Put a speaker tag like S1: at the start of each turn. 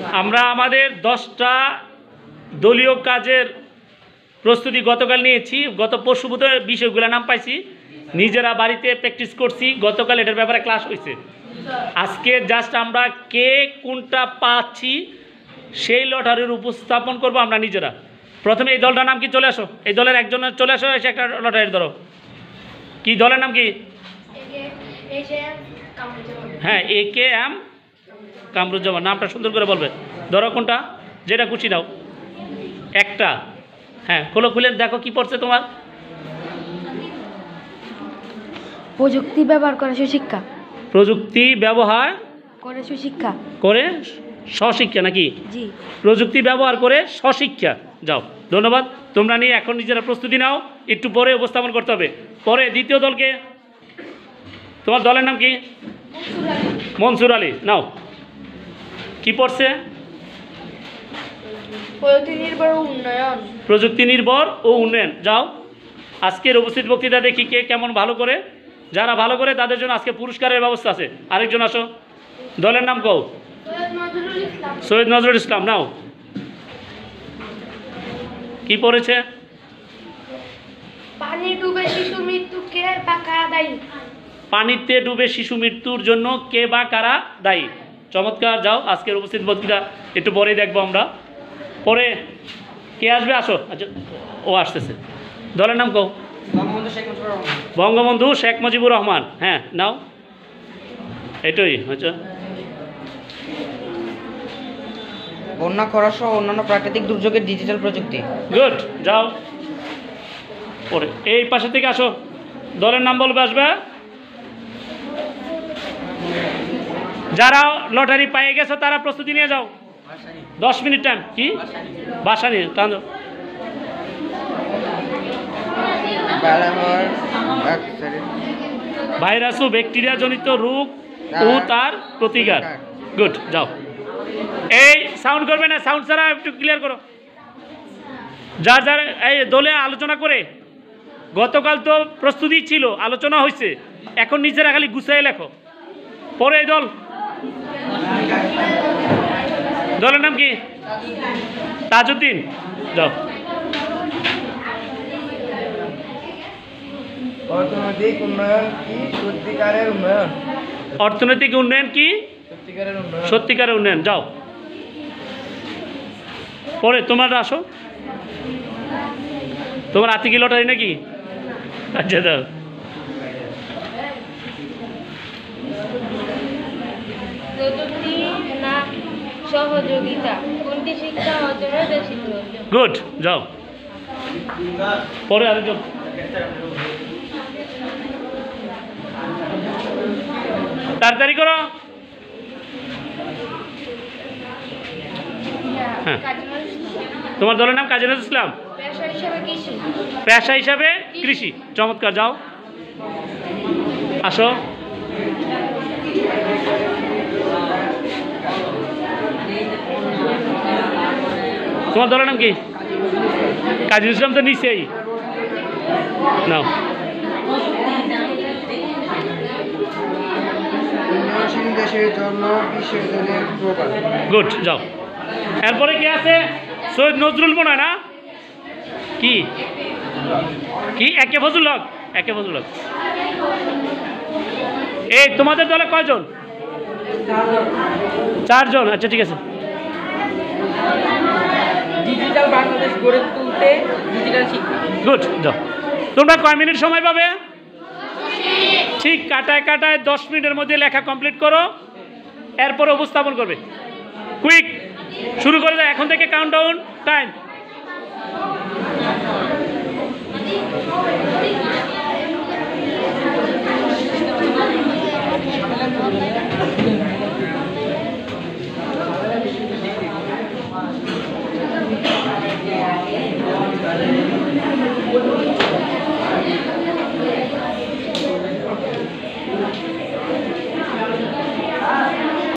S1: আমরা আমাদের 10টা দলীয় কাজের প্রস্তুতি গতকাল নিয়েছি। গত পরশু বুধবার বিষয়গুলো নাম পাইছি, নিজেরা বাড়িতে প্র্যাকটিস করছি। গতকাল এটার ব্যাপারে ক্লাস হয়েছে। আজকে জাস্ট আমরা কে কোনটা পাচ্ছি সেই লটারির উপস্থাপন করব আমরা নিজেরা। প্রথমে এই দলটার নাম কি? চলে আসো, এই দলের একজনের চলে আসো, এসে একটা লটারি ধরো। কি দলের নাম কি? হ্যাঁ, AKM কামরুজ্জামান। নামটা সুন্দর করে বলবে। ধরো কোনটা, যেটা খুশি নাও একটা। হ্যাঁ, খুলে দেখো কি পড়ছে তোমার।
S2: প্রযুক্তি ব্যবহার করে সুশিক্ষা।
S1: প্রযুক্তি ব্যবহার
S2: করে সুশিক্ষা।
S1: করে স্বশিক্ষা নাকি?
S2: জি।
S1: প্রযুক্তি ব্যবহার করে স্বশিক্ষা। যাও, ধন্যবাদ। তোমরা নিয়ে এখন নিজেরা প্রস্তুতি নাও, একটু পরে উপস্থাপন করতে হবে। পরে দ্বিতীয় দলকে, তোমার দলের নাম কি? মনসুর আলী। নাও, কি পড়ছে?
S2: প্রযুক্তি নির্ভর উন্নয়ন।
S1: প্রযুক্তি নির্ভর ও উন্নয়ন। যাও, আজকের উপস্থিত বক্তৃতা দেখি কে কেমন ভালো করে। যারা ভালো করে তাদের জন্য আজকে পুরস্কারের ব্যবস্থা আছে। আরেকজন আসো, দলের নাম কও। সৈয়দ নজরুল ইসলাম। নাও, কি পড়েছে?
S2: পানি ডুবে শিশু মৃত্যু কে বা কারা দায়ী?
S1: পানিতে ডুবে শিশু মৃত্যুর জন্য কে বা কারা দায়ী। চমৎকার। যাও, আজকের উপস্থিত বক্তৃতা একটু পরেই দেখবো আমরা। পরে কে আসবে? আসো। আচ্ছা, ও আসতেছে। দলের নাম কও। বঙ্গবন্ধু শেখ মুজিবুর রহমান। হ্যাঁ, নাও, এটাই। আচ্ছা,
S3: বন্যা, খরা সহ অন্যান্য প্রাকৃতিক দুর্যোগের ডিজিটাল প্রযুক্তি।
S1: গুড। যাও, পরে এই পাশে থেকে আসো, দলের নাম বলবে, আসবে। যারা লটারি পেয়ে গেছো তারা প্রস্তুতি নিয়ে যাও। 10 মিনিট টাইম। কি বাসা নিয়ে টানো। ভাইরাস ও ব্যাকটেরিয়া জনিত রোগ ও তার প্রতিকার। গুড। যাও, এই সাউন্ড করবে না, সাউন্ড ছাড়া একটু ক্লিয়ার করো। যার যার এই দলে আলোচনা করে, গতকাল তো প্রস্তুতি ছিল, আলোচনা হয়েছে, এখন নিজেরা খালি গুছাই লেখো। পরে এই দলের নাম কি? তাজউদ্দিন। যাও।
S3: অর্থনৈতিক উন্নয়ন কি সত্যিকারের উন্নয়ন?
S1: অর্থনৈতিক উন্নয়ন কি সত্যিকারের উন্নয়ন। যাও, পরে তোমার আসো। তোমার হাতে কি লটারি নাকি? আচ্ছা, যাও।
S2: সহযোগিতা কোনটি শিক্ষা অর্জনের বেশি?
S1: গুড। যাও, পরে আরেকজন। তাড়াতাড়ি করো। হ্যাঁ, তোমার দলের নাম কাজী নজরুল ইসলাম। পেশা হিসাবে কৃষি। চমৎকার। যাও, আসো। তোমার দলের নাম কি? কাজী নজরুল ইসলাম তো নিচেই। নাও, গুড। যাও, এরপরে কি আছে? সৈয়দ নজরুল মনে হয় না? কি কি একে ফজলুল হক। একে ফজলুল হক। এই তোমাদের দলে কয়জন? 4 জন। আচ্ছা, ঠিক আছে।
S3: ডিজিটাল বাংলাদেশ গড়ে তুলতে ডিজিটাল শিক্ষা।
S1: গুড। যাও, তোমরা কয় মিনিট সময় পাবে? ঠিক কাটায় 10 মিনিটের মধ্যে লেখা কমপ্লিট করো, এরপরে উপস্থাপন করবে। কুইক শুরু করে দাও এখন থেকে। Countdown time.